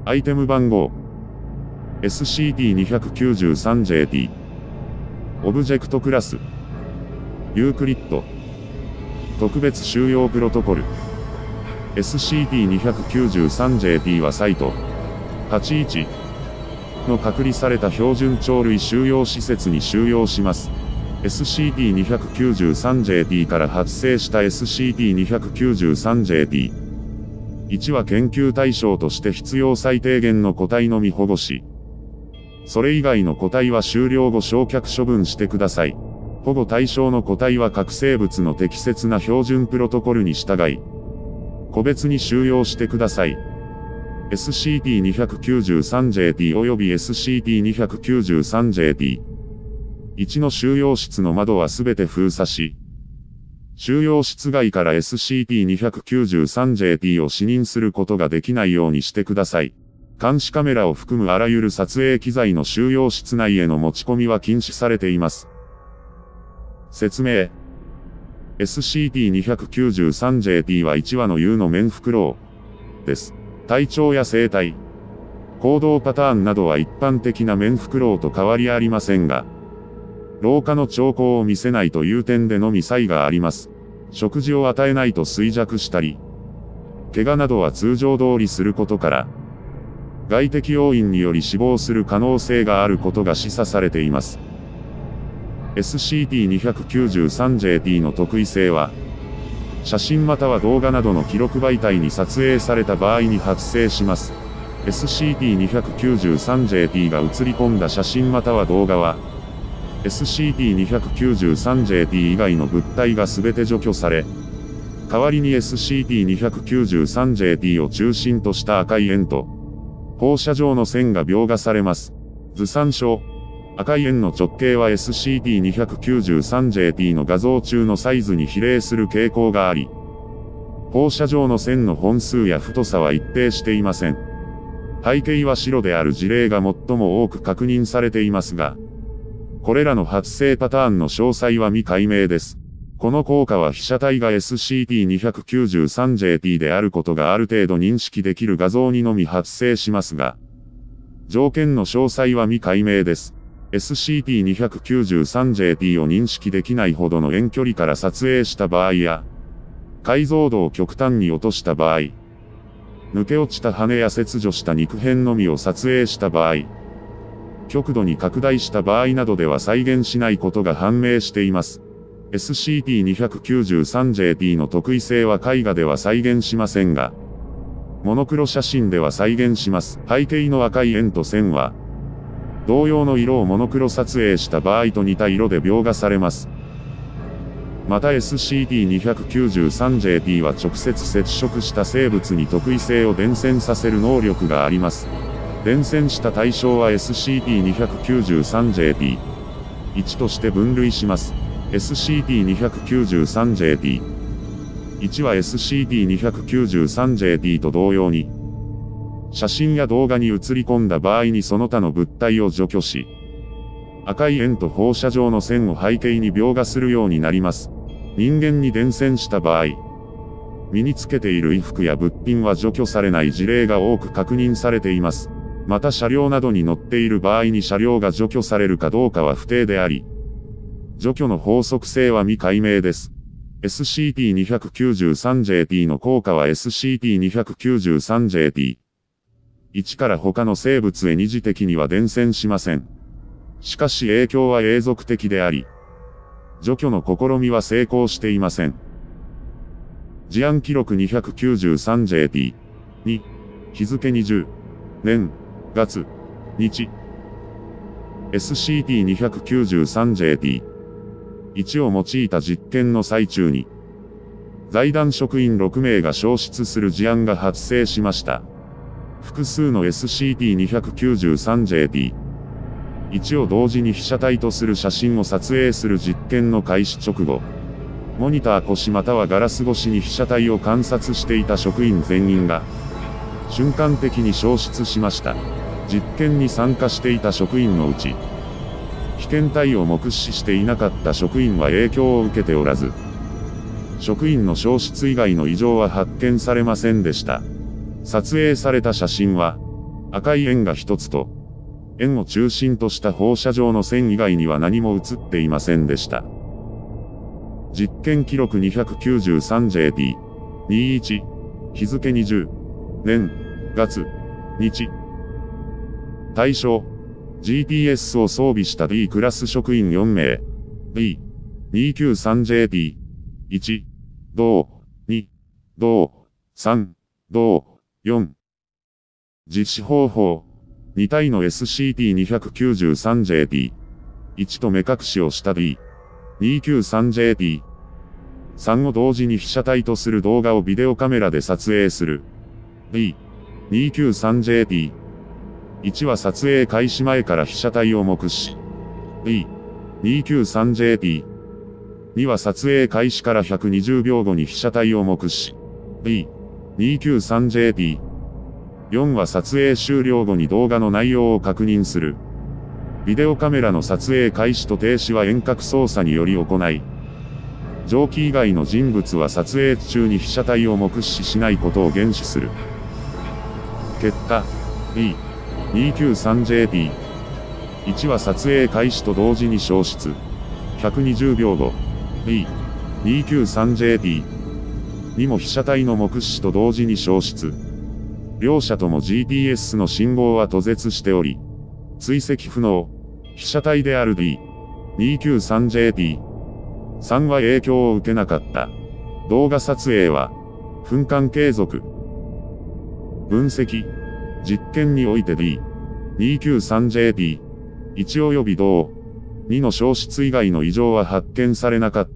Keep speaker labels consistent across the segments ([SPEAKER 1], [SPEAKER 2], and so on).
[SPEAKER 1] アイテム番号 SCP-293-JT オブジェクトクラスユークリッド特別収容プロトコル SCP-293-JT はサイト81の隔離された標準鳥類収容施設に収容します。SCP-293-JT から発生した SCP-293-JT1 は研究対象として必要最低限の個体のみ保護し、それ以外の個体は終了後焼却処分してください。保護対象の個体は各生物の適切な標準プロトコルに従い、個別に収容してください。SCP-293-JT 及び SCP-293-JT1 の収容室の窓はすべて封鎖し、収容室外から SCP-293-JT を視認することができないようにしてください。監視カメラを含むあらゆる撮影機材の収容室内への持ち込みは禁止されています。説明。SCP-293-JT は1羽の有のメンフクロウです。体長や生態、行動パターンなどは一般的なメンフクロウと変わりありませんが、老化の兆候を見せないという点でのみ差異があります。食事を与えないと衰弱したり、怪我などは通常通りすることから、外的要因により死亡する可能性があることが示唆されています。SCP-293-JT の特異性は、写真または動画などの記録媒体に撮影された場合に発生します。SCP-293-JT が写り込んだ写真または動画は、SCP-293-JT 以外の物体が全て除去され、代わりに SCP-293-JT を中心とした赤い円と、放射状の線が描画されます。図参照。赤い円の直径は SCP-293-JT の画像中のサイズに比例する傾向があり、放射状の線の本数や太さは一定していません。背景は白である事例が最も多く確認されていますが、これらの発生パターンの詳細は未解明です。この効果は被写体が SCP-293-JT であることがある程度認識できる画像にのみ発生しますが、条件の詳細は未解明です。SCP-293-JT を認識できないほどの遠距離から撮影した場合や、解像度を極端に落とした場合、抜け落ちた羽や切除した肉片のみを撮影した場合、極度に拡大した場合などでは再現しないことが判明しています。SCP-293-JT の特異性は絵画では再現しませんが、モノクロ写真では再現します。背景の赤い円と線は、同様の色をモノクロ撮影した場合と似た色で描画されます。また SCP-293-JT は直接接触した生物に特異性を伝染させる能力があります。伝染した対象は SCP-293-JT1 として分類します。SCP-293-JT1 は SCP-293-JT と同様に、写真や動画に映り込んだ場合にその他の物体を除去し、赤い円と放射状の線を背景に描画するようになります。人間に伝染した場合、身につけている衣服や物品は除去されない事例が多く確認されています。また車両などに乗っている場合に車両が除去されるかどうかは不定であり、除去の法則性は未解明です。SCP-293-JT の効果は SCP-293-JT1 から他の生物へ二次的には伝染しません。しかし影響は永続的であり、除去の試みは成功していません。事案記録 293-JT2 日付20年月日 SCP-293-JT1 を用いた実験の最中に財団職員6名が消失する事案が発生しました。複数の SCP-293-JT1 を同時に被写体とする写真を撮影する実験の開始直後、モニター越しまたはガラス越しに被写体を観察していた職員全員が瞬間的に消失しました。実験に参加していた職員のうち、被験体を目視していなかった職員は影響を受けておらず、職員の消失以外の異常は発見されませんでした。撮影された写真は、 赤い円が一つと、円を中心とした放射状の線以外には何も映っていませんでした。実験記録 293JT21 日付20年月日対象 GPS を装備した D クラス職員4名 D293JT1 同2同3同4実施方法2体の SCP-293JT1 と目隠しをした D293JT3 を同時に被写体とする動画をビデオカメラで撮影する D293JT1 は撮影開始前から被写体を目視 D293JT2 は撮影開始から120秒後に被写体を目視 D293JT4 は撮影終了後に動画の内容を確認する。ビデオカメラの撮影開始と停止は遠隔操作により行い、上記以外の人物は撮影中に被写体を目視しないことを厳守する。結果、D293JT1 は撮影開始と同時に消失。120秒後、D293JT2 も被写体の目視と同時に消失。両者とも GPS の信号は途絶しており、追跡不能。被写体である D293JT3 は影響を受けなかった。動画撮影は、分間継続。分析。実験において D293JT1 及び同2の消失以外の異常は発見されなかった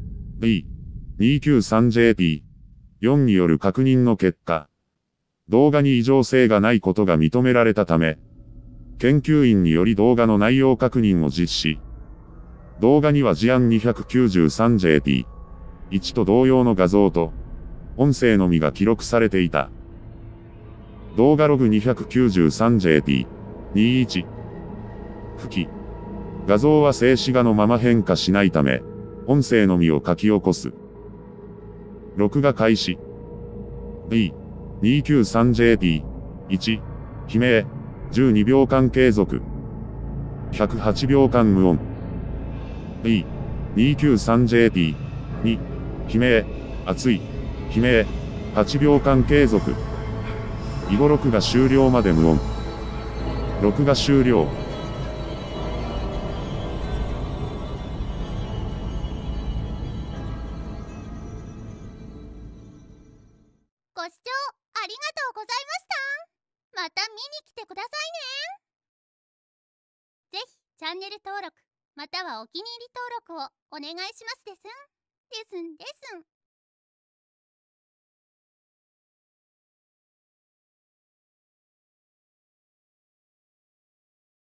[SPEAKER 1] 。D293JT4 による確認の結果、動画に異常性がないことが認められたため、研究員により動画の内容確認を実施。動画には事案 293JT1 と同様の画像と音声のみが記録されていた。動画ログ 293JT21 付記。画像は静止画のまま変化しないため、音声のみを書き起こす。録画開始。D293JT1 悲鳴12秒間継続108秒間無音 D293JT2 悲鳴熱い悲鳴8秒間継続以後録画終了まで無音録画終了
[SPEAKER 2] ご視聴ありがとうございました。また見に来てくださいね。ぜひチャンネル登録またはお気に入り登録をお願いしますですん。ですん。